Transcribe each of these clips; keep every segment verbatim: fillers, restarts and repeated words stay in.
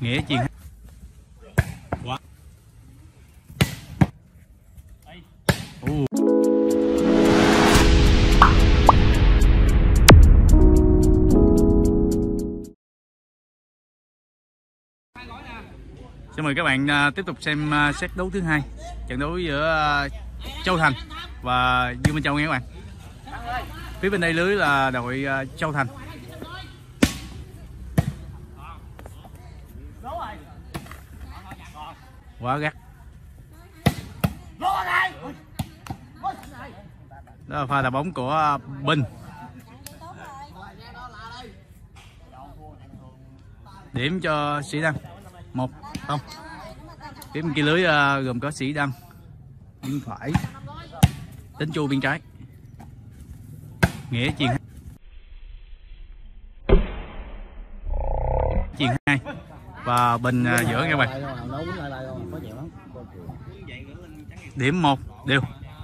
Nghĩa chuyền quá. Uh. Xin mời các bạn uh, tiếp tục xem uh, set đấu thứ hai, trận đấu giữa uh, Châu Thành và Dương Minh Châu nha các bạn. Phía bên đây lưới là đội uh, Châu Thành. Quá gắt. Đó là pha đá bóng của Bình. Điểm cho Sĩ Đăng một không. Phía bên kia lưới uh, gồm có Sĩ Đăng bên phải, Tính Chu bên trái, Nghĩa chuyền chuyền hai và Bình uh, giữa các bạn. Điểm một đều.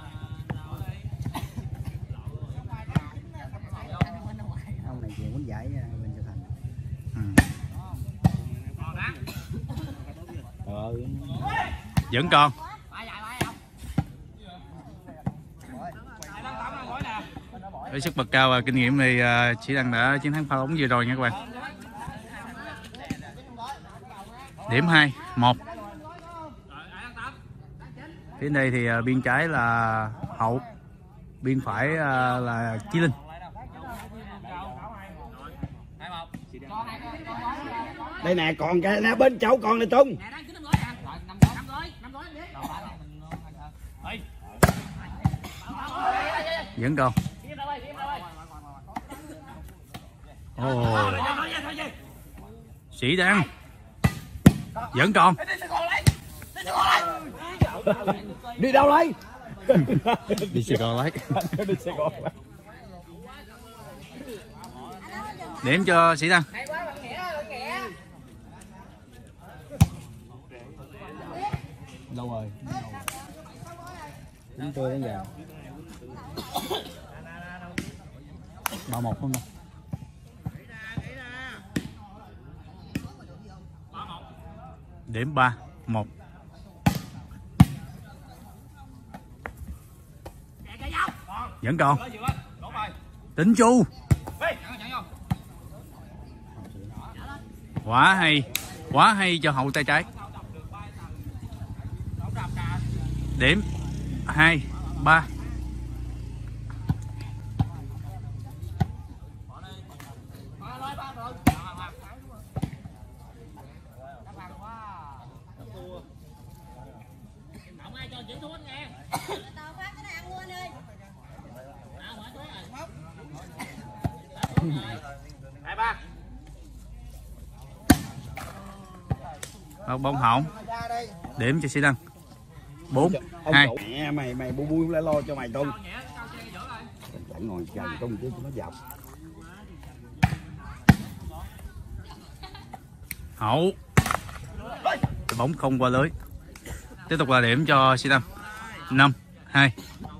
Ừ. Vẫn còn. Với sức bật cao và kinh nghiệm thì uh, Sĩ Đăng đã chiến thắng pha bóng vừa rồi nha các bạn. Điểm hai một. Phía đây thì uh, biên trái là Hậu, biên phải uh, là Chí Linh. Đây nè, còn cái nè bên chỗ còn này Tung. Vẫn còn. Oh. Sĩ Đăng vẫn còn. Đi đâu lấy? Đi Sài Gòn lấy. Điểm cho Sĩ Đăng. Đâu rồi? Chúng tôi đến giờ. Ba một không đâu. Điểm ba một. Vẫn còn. Tính Chu. Quá hay. Quá hay cho Hậu tay trái. Điểm hai ba. Bóng hỏng. Điểm cho Sĩ Đăng bốn hai. Mẹ mày mày bu bu lại lo cho mày Tung. Chẳng ngồi chờ Tung chứ nó dọc. Hậu. Bóng không qua lưới. Tiếp tục là điểm cho Sĩ Đăng năm hai.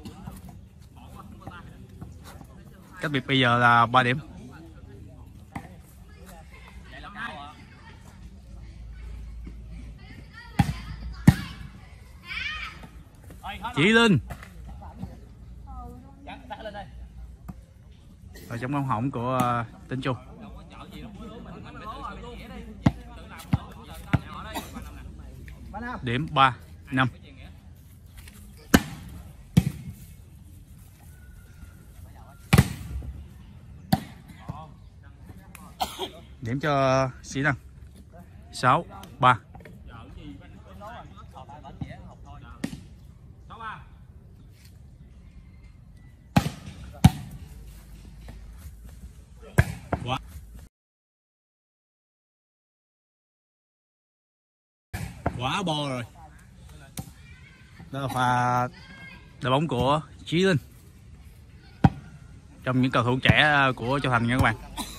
Cách biệt bây giờ là ba điểm. Chí Linh. Và trong bóng hỏng của uh, Tính Chu. Điểm ba năm. Điểm cho Sĩ Đăng sáu ba. Quá. Quá bo rồi. Đó là pha đá bóng của Chí Linh, trong những cầu thủ trẻ của Châu Thành nha các bạn.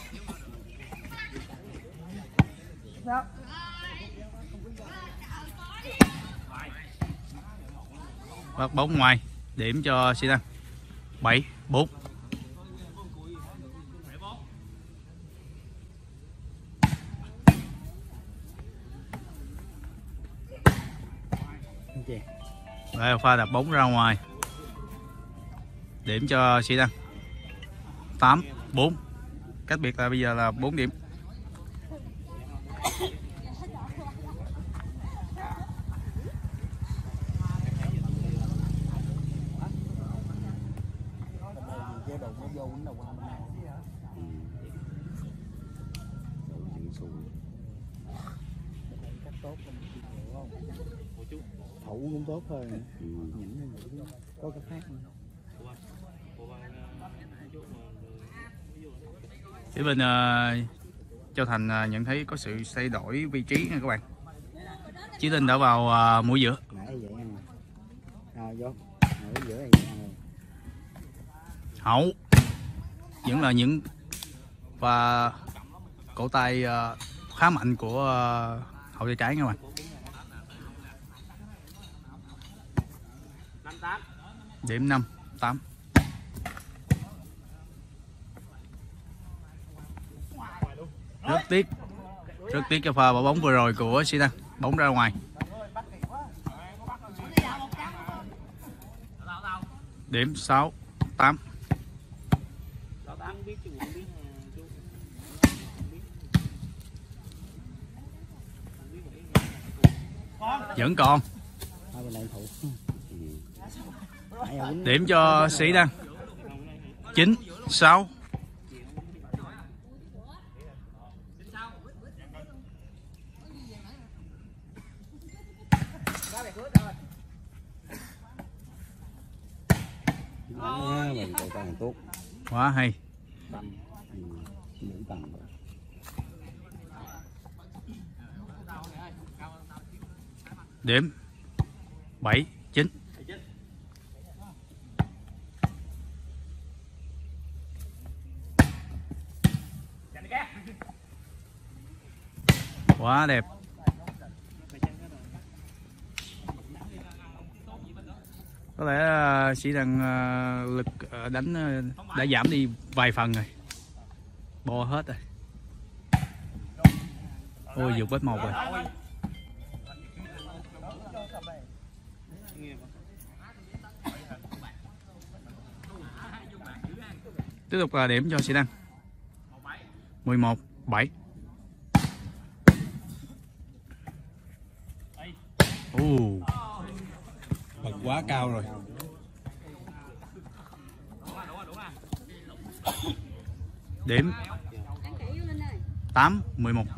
Bắt bóng ngoài. Điểm cho Sĩ Đăng bảy bốn. Đây, pha đập bóng ra ngoài. Điểm cho Sĩ Đăng tám bốn. Cách biệt là bây giờ là bốn điểm. Thủ cũng tốt hơn. Ừ. Có cái khác không? Phía bên uh, Châu Thành uh, nhận thấy có sự thay đổi vị trí nha các bạn. Chí Linh đã vào uh, mũi giữa. Nãy vậy nha. Rồi vô. Mũi giữa này. Hậu vẫn là những và cổ tay uh, khá mạnh của uh, hậu tay trái nha các bạn. Điểm năm tám. Rất tiếc Rất tiếc cho pha bỏ bóng vừa rồi của Sĩ Đăng. Bóng ra ngoài. Điểm sáu tám. Vẫn còn. Điểm cho Sĩ Đăng chín sáu. Quá hay. Điểm bảy chín. Quá đẹp. Có lẽ uh, Sĩ Đăng uh, lực uh, đánh uh, đã giảm đi vài phần rồi. Bo hết rồi. Ôi vượt bết một rồi. Tiếp tục là điểm cho Sĩ Đăng mười một bảy. Ồ, bật quá cao rồi. Điểm tám mười một.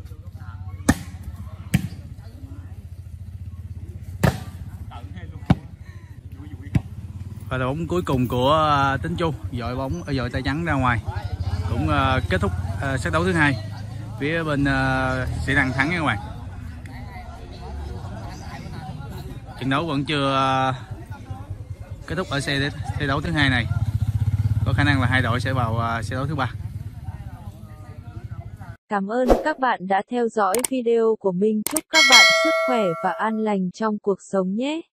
Và đội bóng cuối cùng của Tính Chu dội bóng dội tay trắng ra ngoài, cũng uh, kết thúc uh, set đấu thứ hai. Phía bên uh, Sĩ Đăng thắng nha các bạn. Trận đấu vẫn chưa uh, kết thúc ở xe thi đấu thứ hai này. Có khả năng là hai đội sẽ vào uh, xe đấu thứ ba. Cảm ơn các bạn đã theo dõi video của mình. Chúc các bạn sức khỏe và an lành trong cuộc sống nhé.